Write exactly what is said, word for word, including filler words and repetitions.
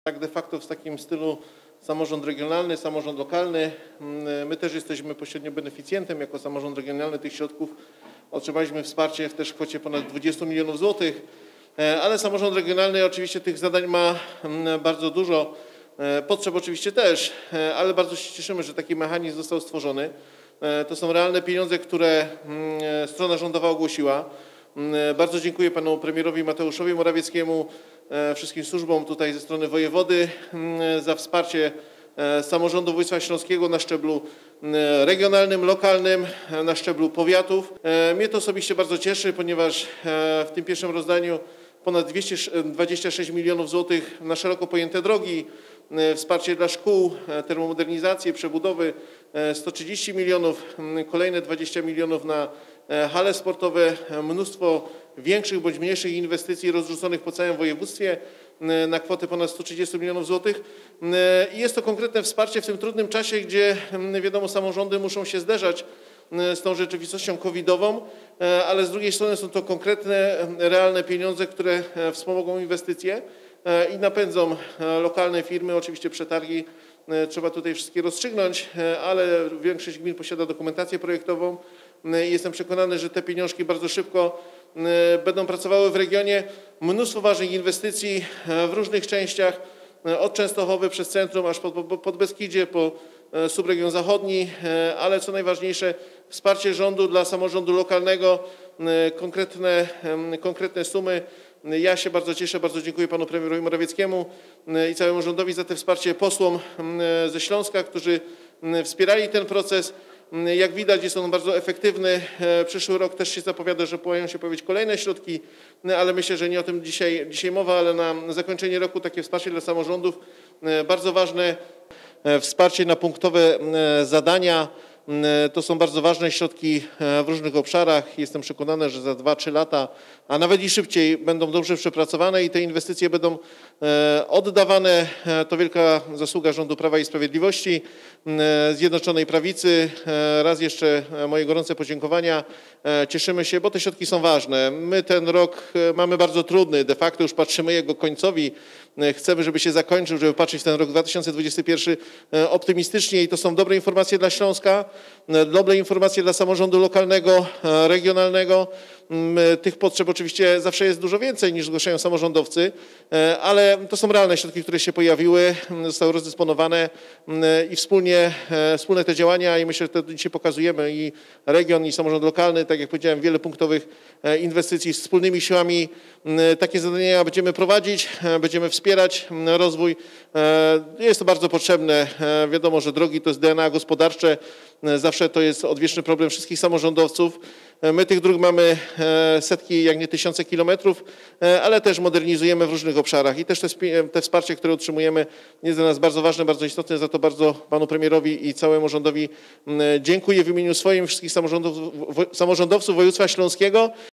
tak de facto w takim stylu samorząd regionalny, samorząd lokalny. My też jesteśmy pośrednio beneficjentem jako samorząd regionalny tych środków. Otrzymaliśmy wsparcie w też kwocie ponad dwudziestu milionów złotych, ale samorząd regionalny oczywiście tych zadań ma bardzo dużo, potrzeb oczywiście też, ale bardzo się cieszymy, że taki mechanizm został stworzony. To są realne pieniądze, które strona rządowa ogłosiła. Bardzo dziękuję panu premierowi Mateuszowi Morawieckiemu, wszystkim służbom tutaj ze strony wojewody za wsparcie samorządu województwa śląskiego na szczeblu regionalnym, lokalnym, na szczeblu powiatów. Mnie to osobiście bardzo cieszy, ponieważ w tym pierwszym rozdaniu ponad dwieście dwadzieścia sześć milionów złotych na szeroko pojęte drogi, wsparcie dla szkół, termomodernizację, przebudowy sto trzydzieści milionów, kolejne dwadzieścia milionów na hale sportowe, mnóstwo większych bądź mniejszych inwestycji rozrzuconych po całym województwie na kwotę ponad sto trzydzieści milionów złotych. I jest to konkretne wsparcie w tym trudnym czasie, gdzie wiadomo samorządy muszą się zderzać z tą rzeczywistością covidową, ale z drugiej strony są to konkretne, realne pieniądze, które wspomogą inwestycje i napędzą lokalne firmy, oczywiście przetargi. Trzeba tutaj wszystkie rozstrzygnąć, ale większość gmin posiada dokumentację projektową. Jestem przekonany, że te pieniążki bardzo szybko będą pracowały w regionie. Mnóstwo ważnych inwestycji w różnych częściach, od Częstochowy przez centrum aż pod, pod Beskidzie, po subregion zachodni, ale co najważniejsze wsparcie rządu dla samorządu lokalnego, konkretne, konkretne sumy. Ja się bardzo cieszę, bardzo dziękuję panu premierowi Morawieckiemu i całemu rządowi za to wsparcie, posłom ze Śląska, którzy wspierali ten proces. Jak widać jest on bardzo efektywny. Przyszły rok też się zapowiada, że mają się pojawić kolejne środki, ale myślę, że nie o tym dzisiaj, dzisiaj mowa, ale na zakończenie roku takie wsparcie dla samorządów bardzo ważne. Wsparcie na punktowe zadania. To są bardzo ważne środki w różnych obszarach. Jestem przekonany, że za dwa trzy lata, a nawet i szybciej będą dobrze przepracowane i te inwestycje będą oddawane. To wielka zasługa rządu Prawa i Sprawiedliwości, Zjednoczonej Prawicy. Raz jeszcze moje gorące podziękowania. Cieszymy się, bo te środki są ważne. My ten rok mamy bardzo trudny, de facto już patrzymy jego końcowi. Chcemy, żeby się zakończył, żeby patrzeć w ten rok dwa tysiące dwudziesty pierwszy optymistycznie i to są dobre informacje dla Śląska, dobre informacje dla samorządu lokalnego, regionalnego. Tych potrzeb oczywiście zawsze jest dużo więcej niż zgłaszają samorządowcy, ale to są realne środki, które się pojawiły, zostały rozdysponowane i wspólnie, wspólne te działania i myślę, że to dzisiaj pokazujemy i region, i samorząd lokalny, tak jak powiedziałem, wiele punktowych inwestycji z wspólnymi siłami. Takie zadania będziemy prowadzić, będziemy wspierać rozwój. Jest to bardzo potrzebne. Wiadomo, że drogi to jest D N A gospodarcze. Zawsze to jest odwieczny problem wszystkich samorządowców. My tych dróg mamy setki, jak nie tysiące kilometrów, ale też modernizujemy w różnych obszarach i też te, te wsparcie, które otrzymujemy, jest dla nas bardzo ważne, bardzo istotne. Za to bardzo panu premierowi i całemu rządowi dziękuję w imieniu swoim, wszystkich samorządowców, samorządowców województwa śląskiego.